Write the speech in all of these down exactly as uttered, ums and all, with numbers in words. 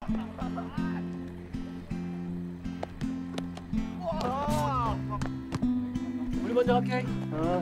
우리 먼저 갈게. 어.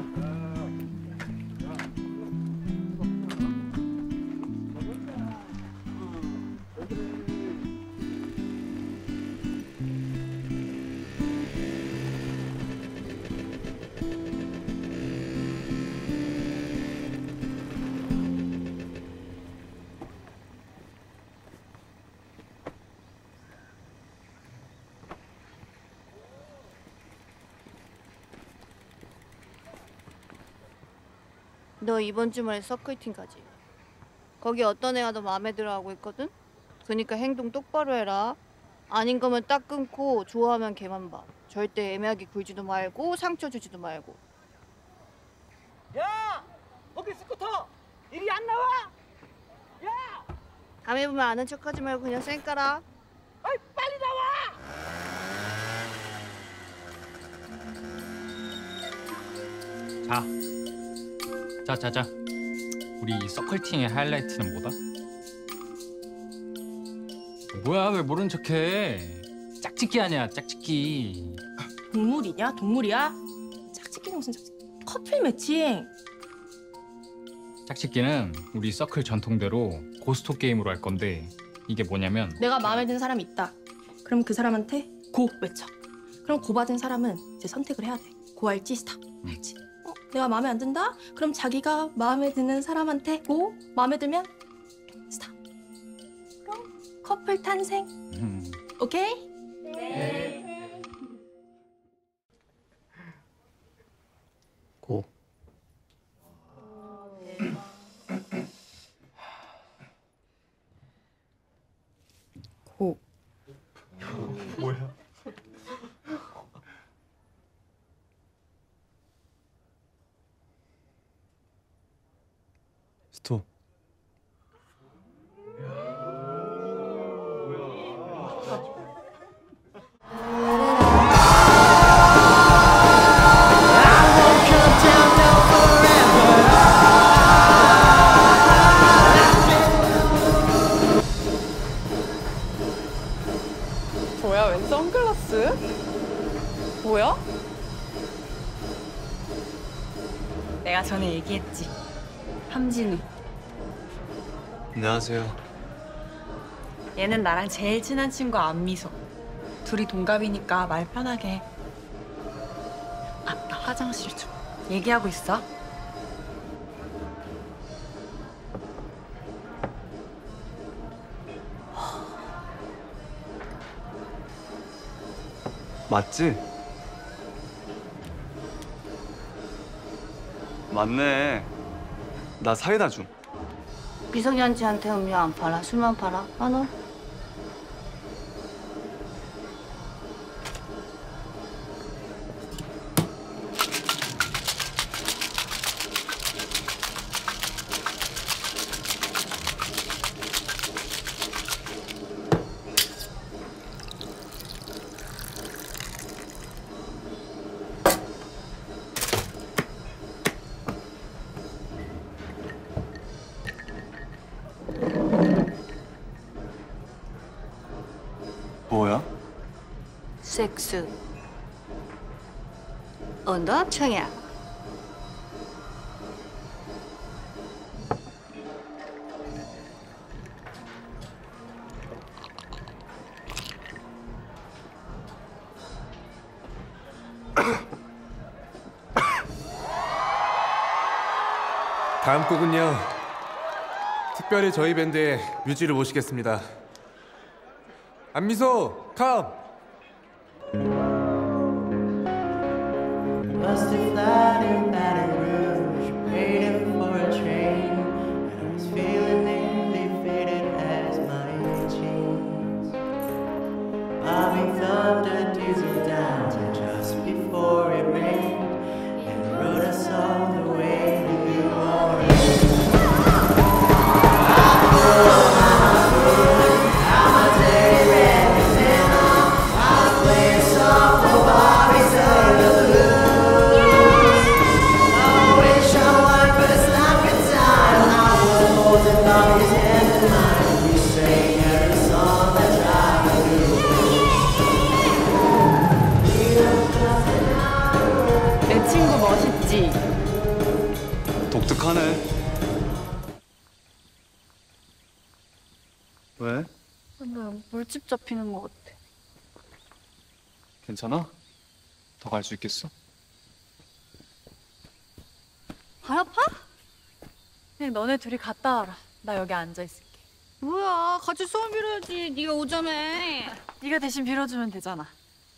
너 이번 주말에 서클팅 가지? 거기 어떤 애가 너 마음에 들어하고 있거든? 그니까 행동 똑바로 해라. 아닌 거면 딱 끊고 좋아하면 걔만 봐. 절대 애매하게 굴지도 말고 상처 주지도 말고. 야! 거기 스쿠터! 이리 안 나와! 야! 다음에 보면 아는 척하지 말고 그냥 쌩 까라. 아이, 빨리 나와! 자, 자, 자, 자. 우리 서클팅의 하이라이트는 뭐다? 뭐야, 왜 모른 척해? 짝짓기 아니야, 짝짓기. 동물이냐? 동물이야? 짝짓기는 무슨 짝짓기? 커플 매칭. 짝짓기는 우리 서클 전통대로 고스톱 게임으로 할 건데 이게 뭐냐면 내가 마음에 드는 사람이 있다. 그럼 그 사람한테 고 외쳐. 그럼 고 받은 사람은 이제 선택을 해야 돼. 고 할지 스탑 할지. 어, 내가 마음에 안 든다? 그럼 자기가 마음에 드는 사람한테 고, 마음에 들면 스탑. 그럼 커플 탄생. 음. 오케이? 네. 고. 고. 뭐야? 스톱. 뭐야, 웬 선글라스? 뭐야? 내가 전에 얘기했지. 함진우. 안녕하세요. 얘는 나랑 제일 친한 친구 안미소. 둘이 동갑이니까 말 편하게 해. 아, 나 화장실 좀. 얘기하고 있어. 맞지? 맞네. 나 사이다 좀. 미성년자한테 음료 안 팔아. 술만 팔아. 아, 너? 뭐야? 섹스. 어, 너 청이야. 다음 곡은요, 특별히 저희 밴드의 뮤지를 모시겠습니다. 안미소, 컴! Must have flight in Baton Rouge, waiting for a train. And I was feeling nearly faded as my jeans. Bobbing thunder, diesel down to just before it rained. And the road I saw the way to New Orleans. I know my food, how my day ran within them. I was playing soft for Bobby's under the blues. I wish I won for the stopping time. I was holding Bobby's hand in mine. We sang every song that 나 물집 잡히는 것 같아. 괜찮아? 더 갈 수 있겠어? 발 아파? 그냥 너네 둘이 갔다 와라. 나 여기 앉아 있을게. 뭐야, 같이 소원 빌어야지. 네가 오자며. 네가 대신 빌어주면 되잖아.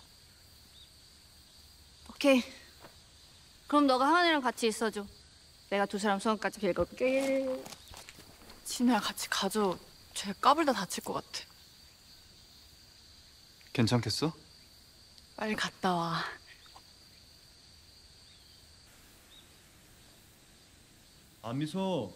오케이. 그럼 너가 하은이랑 같이 있어줘. 내가 두 사람 소원까지 빌걸게. 진우야 같이 가줘. 쟤 까불다 다칠 것 같아. 괜찮겠어? 빨리 갔다 와. 안미소.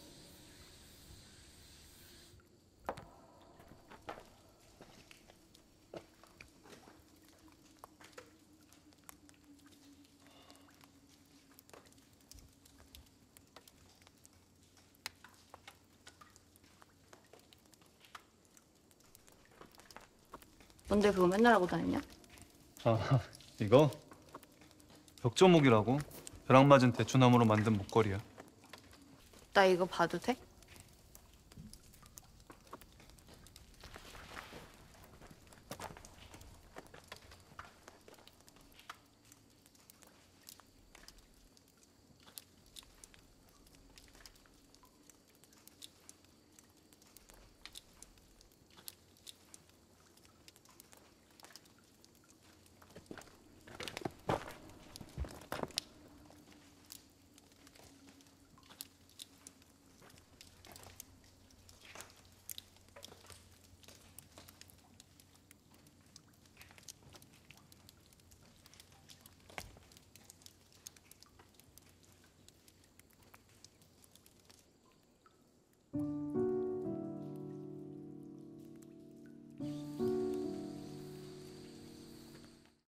뭔데 그거 맨날 하고 다니냐? 아, 이거? 벽조목이라고. 벼락 맞은 대추나무로 만든 목걸이야. 나 이거 봐도 돼?